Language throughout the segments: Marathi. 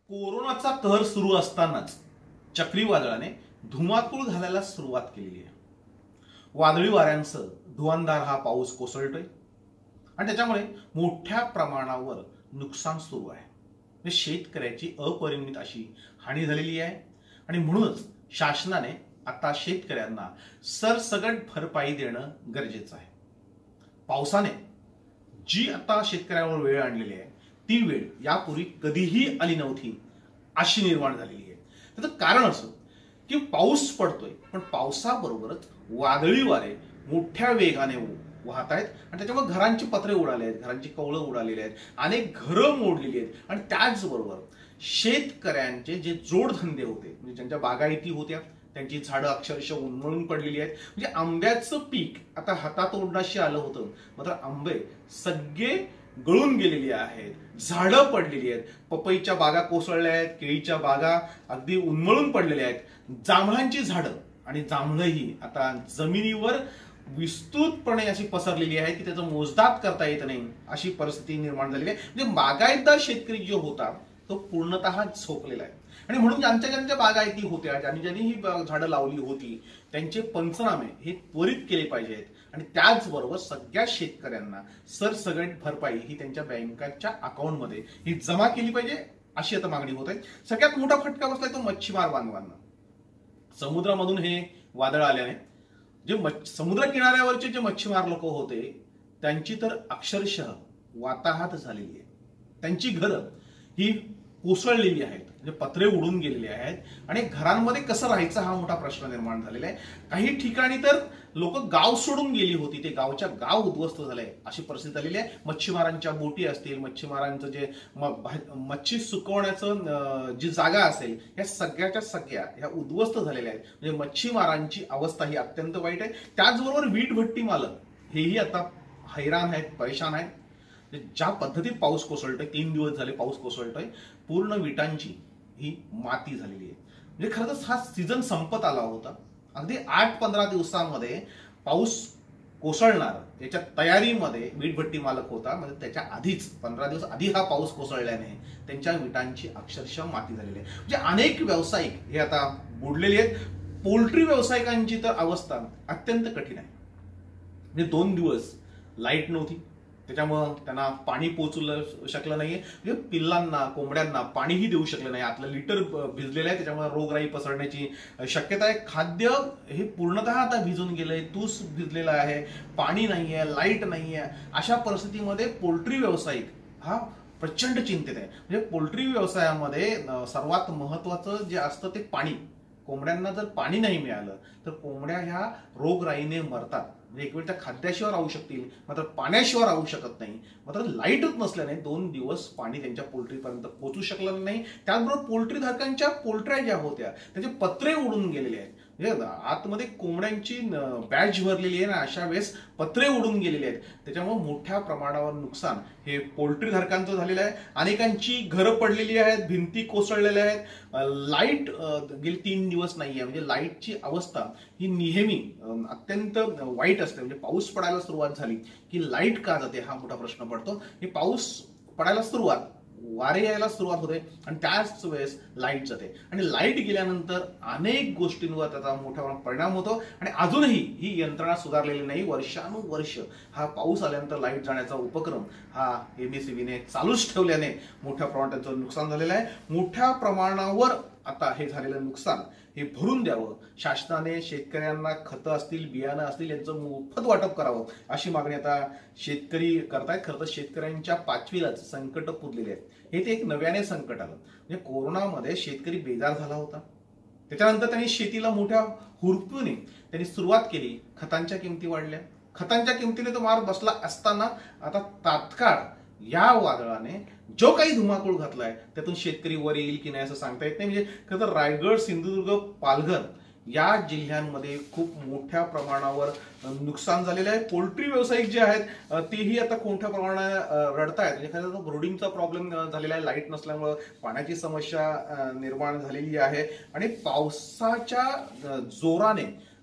कोरोनाचा कहर सुरू असतानाच चक्रीवादळाने धुमाकूळ घालायला सुरुवात केलेली आहे. वादळी वाऱ्यांसह धुवांधार हा पाऊस कोसळतोय आणि त्याच्यामुळे मोठ्या प्रमाणावर नुकसान सुरू आहे. म्हणजे शेतकऱ्याची अपरिमित अशी हानी झालेली आहे आणि म्हणूनच शासनाने आता शेतकऱ्यांना सरसकट भरपाई देणं गरजेचं आहे. पावसाने जी आता शेतकऱ्यांवर वेळ आणलेली आहे ती वेळ यापूर्वी कधीही आली नव्हती अशी निर्माण झालेली आहे. त्याचं कारण असं की पाऊस पडतोय पण पावसाबरोबरच वादळी वारे मोठ्या वेगाने वाहत आहेत आणि त्याच्यामुळे घरांची पत्रे उडाले आहेत, घरांची कवळं उडालेली आहेत, अनेक घरं मोडलेली आहेत आणि त्याचबरोबर शेतकऱ्यांचे जे जोडधंदे होते म्हणजे ज्यांच्या बागायती होत्या त्यांची झाडं अक्षरशः उन्मळून पडलेली आहेत. म्हणजे आंब्याचं पीक आता हातातोंडाशी आलं होतं मात्र आंबे सगळे गळून गेलेली आहेत, झाडं पडलेली आहेत, पपईच्या बागा कोसळल्या आहेत, केळीच्या बागा अगदी उन्मळून पडलेल्या आहेत, जांभळांची झाडं आणि जांभळंही आता जमिनीवर विस्तृतपणे अशी पसरलेली आहे की त्याचं मोजदाद करता येत नाही अशी परिस्थिती निर्माण झालेली आहे. म्हणजे बागायतदार शेतकरी जो होता तो पूर्णतः झोपलेला आहे आणि म्हणून ज्यांच्या बागायती होत्या ज्यांनी ही झाडं लावली होती त्यांचे पंचनामे हे त्वरित केले पाहिजेत आणि त्याचबरोबर सगळ्या शेतकऱ्यांना सरसकट भरपाई ही त्यांच्या बँकांच्या अकाउंटमध्ये ही जमा केली पाहिजे अशी आता मागणी होत आहे. सगळ्यात मोठा फटका बसलाय तो मच्छीमार बांधवांना. समुद्रामधून हे वादळ आल्याने जे समुद्र किनाऱ्यावरचे जे मच्छीमार लोक होते त्यांची तर अक्षरशः वाताहत झालेली आहे. त्यांची घरं ही कोसळलेली आहेत, म्हणजे पत्रे उडून गेलेले आहेत आणि घरांमध्ये कसं राहायचं हा मोठा प्रश्न निर्माण झालेला आहे. काही ठिकाणी तर लोक गाव सोडून गेली होती, ते गाव उद्ध्वस्त झालंय अशी परिस्थिती झालेली आहे. मच्छीमारांच्या बोटी असतील, मच्छीमारांचं जे मच्छी सुकवण्याचं जी जागा असेल या सगळ्या ह्या उद्ध्वस्त झालेल्या आहेत. म्हणजे मच्छीमारांची अवस्था ही अत्यंत वाईट आहे. त्याचबरोबर वीटभट्टी मालक हेही आता हैराण आहेत, परेशान आहेत. ज्या पद्धतीत पाऊस कोसळतोय, 3 दिवस झाले पाऊस कोसळतोय, पूर्ण विटांची ही माती झालेली आहे. म्हणजे खरं तर हा सीझन संपत आला होता. अगदी 8-15 दिवसांमध्ये पाऊस कोसळणार याच्या तयारीमध्ये वीटभट्टी मालक होता. म्हणजे त्याच्या आधीच 15 दिवस आधी हा पाऊस कोसळल्याने त्यांच्या विटांची अक्षरशः माती झालेली आहे. म्हणजे अनेक व्यावसायिक हे आता बुडलेले आहेत. पोल्ट्री व्यावसायिकांची तर अवस्था अत्यंत कठीण आहे. म्हणजे 2 दिवस लाईट नव्हती, त्याच्यामुळं त्यांना पाणी पोहोचू शकलं नाहीये. म्हणजे पिल्लांना, कोंबड्यांना पाणीही देऊ शकलं नाही. आतलं लिटर भिजलेलं आहे, त्याच्यामुळे रोगराई पसरण्याची शक्यता आहे. खाद्य हे पूर्णतः आता भिजून गेलंय, तूस भिजलेला आहे, पाणी नाहीये, लाईट नाहीये. अशा परिस्थितीमध्ये पोल्ट्री व्यावसायिक हा प्रचंड चिंतेत आहे. म्हणजे पोल्ट्री व्यवसायामध्ये सर्वात महत्वाचं जे असतं ते पाणी. कोंबड्यांना जर पाणी नाही मिळालं तर कोंबड्या ह्या रोगराईने मरतात. म्हणजे एक वेळ त्या खाद्याशिवाय राहू शकतील मात्र पाण्याशिवाय राहू शकत नाही. मात्र लाईटच नसल्याने 2 दिवस पाणी त्यांच्या पोल्ट्रीपर्यंत पोहोचू शकलं नाही. त्याचबरोबर पोल्ट्री धारकांच्या पोल्ट्र्या ज्या होत्या त्याचे पत्रे उडून गेलेले आहेत. म्हणजे आतमध्ये कोंबड्यांची बॅच भरलेली आहे ना, अशा वेळेस पत्रे उडून गेलेले आहेत. त्याच्यामुळे मोठ्या प्रमाणावर नुकसान हे पोल्ट्री धारकांचं झालेलं आहे. अनेकांची घरं पडलेली आहेत, भिंती कोसळलेल्या आहेत. लाईट गेली 3 दिवस नाहीये. म्हणजे लाईटची अवस्था ही नेहमी अत्यंत वाईट असते. म्हणजे पाऊस पडायला सुरुवात झाली की लाईट का जाते हा मोठा प्रश्न पडतो. हे पाऊस पडायला सुरुवात, वारे यायला सुरुवात होते आणि त्याच वेळेस लाईट जाते आणि लाईट गेल्यानंतर अनेक गोष्टींवर त्याचा मोठा परिणाम होतो आणि अजूनही ही यंत्रणा सुधारलेली नाही. वर्षानुवर्ष हा पाऊस आल्यानंतर लाईट जाण्याचा उपक्रम हा एमएसईबीने चालूच ठेवल्याने मोठ्या प्रमाणात त्याचं नुकसान झालेलं आहे. मोठ्या प्रमाणावर आता हे झालेलं नुकसान हे भरून द्यावं. शासनाने शेतकऱ्यांना खतं असतील, बियाणं असतील यांचं मोफत वाटप करावं अशी मागणी आता शेतकरी करतायत. खरं तर शेतकऱ्यांच्या पाचवीलाच संकट पुरलेले आहेत. हे ते एक नव्याने संकट आलं. म्हणजे कोरोनामध्ये शेतकरी बेजार झाला होता. त्याच्यानंतर त्यांनी शेतीला मोठ्या हुरपीने त्यांनी सुरुवात केली. खतांच्या किमती वाढल्या. खतांच्या किमतीने तो मार बसला असताना आता तात्काळ या वादळाने जो काही धुमाकूळ घातलाय त्यातून शेतकरी वर येईल की नाही असं सांगता येत नाही. म्हणजे खरं तर रायगड, सिंधुदुर्ग, पालघर या जिल्ह्यांमध्ये खूप मोठ्या प्रमाणावर नुकसान झालेलं आहे. पोल्ट्री व्यावसायिक जे आहेत तेही आता मोठ्या प्रमाणात रडतायत. म्हणजे खरं तर ब्रोडिंगचा प्रॉब्लेम झालेला आहे. लाईट नसल्यामुळे पाण्याची समस्या निर्माण झालेली आहे आणि पावसाच्या जोराने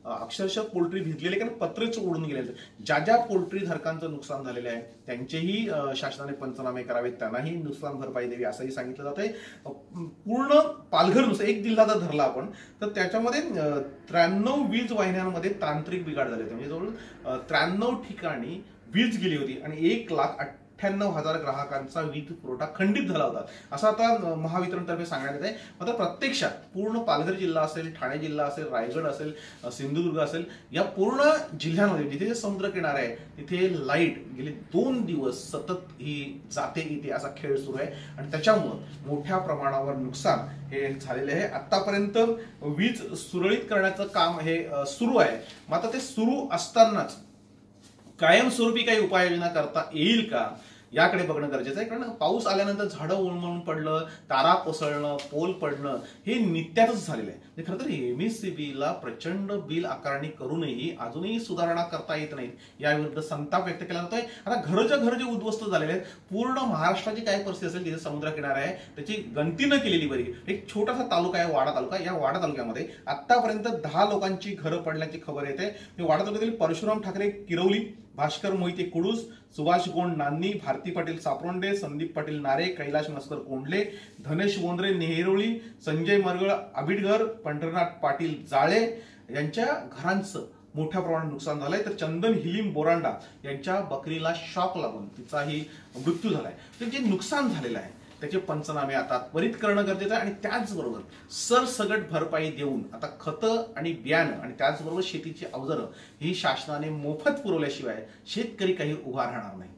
अक्षरशः पोल्ट्री भिजलेले कारण पत्रेच उडून गेले. ज्या ज्या पोल्ट्री धारकांचं नुकसान झालेलं आहे त्यांचेही शासनाने पंचनामे करावेत, त्यांनाही नुकसान भरपाई द्यावी असंही सांगितलं जात आहे. पूर्ण पालघर नुसार एक जिल्हा जर धरला आपण तर त्याच्यामध्ये 93 वीज वाहिन्यांमध्ये तांत्रिक बिघाड झाले होते. म्हणजे जवळ 93 ठिकाणी वीज गेली होती आणि 1,98,000 ग्राहकांचा वीज पुरवठा खंडित झाला होता असं आता महावितरणतर्फे सांगण्यात येत आहे. मात्र प्रत्यक्षात पूर्ण पालघर जिल्हा असेल, ठाणे जिल्हा असेल, रायगड असेल, सिंधुदुर्ग असेल, या पूर्ण जिल्ह्यांमध्ये जिथे समुद्र किनारा आहे तिथे लाईट गेले 2 दिवस सतत ही जाते येते असा खेळ सुरू आहे आणि त्याच्यामुळं मोठ्या प्रमाणावर नुकसान हे झालेले आहे. आतापर्यंत वीज सुरळीत करण्याचं काम हे सुरू आहे. मात्र ते सुरू असतानाच कायमस्वरूपी काही उपाययोजना करता येईल का याकडे बघणं गरजेचं आहे. कारण पाऊस आल्यानंतर झाडं उन्मळून पडलं, तारा कोसळणं, पोल पडणं हे नित्यातच झालेलं आहे. खरं तर एमएससीबीला प्रचंड बिल आकारणी करूनही अजूनही सुधारणा करता येत नाहीत, याविरुद्ध संताप व्यक्त केला जातोय. आता घरच्या घर जे उद्ध्वस्त झालेले आहेत, पूर्ण महाराष्ट्राची काय परिस्थिती असेल तिथे समुद्र किनारा आहे त्याची गणती न केलेली बरी. एक छोटासा तालुका आहे वाडा तालुका. या वाडा तालुक्यामध्ये आतापर्यंत 10 लोकांची घरं पडल्याची खबर येते. वाडा तालुक्यातील परशुराम ठाकरे किरवली, भास्कर मोहिते कुडूस, सुभाष गोंड नान्नी, भारती पाटील सापरोंडे, संदीप पाटील नारे, कैलाश मस्कर कोंडले, धनेश बोंद्रे नेहरोळी, संजय मरगळ आबिडगर, पंढरनाथ पाटील जाळे यांच्या घरांचं मोठ्या प्रमाणात नुकसान झालंय. तर चंदन हिलीम बोरांडा यांच्या बकरीला शॉक लागून तिचाही मृत्यू झालाय. तर जे नुकसान झालेलं आहे त्याचे पंचनामे आता त्वरित करणं गरजेचं आहे आणि त्याचबरोबर सरसगट भरपाई देऊन आता खतं आणि बियाणं आणि त्याचबरोबर शेतीची अवजारं ही शासनाने मोफत पुरवल्याशिवाय शेतकरी काही उभा राहणार नाही.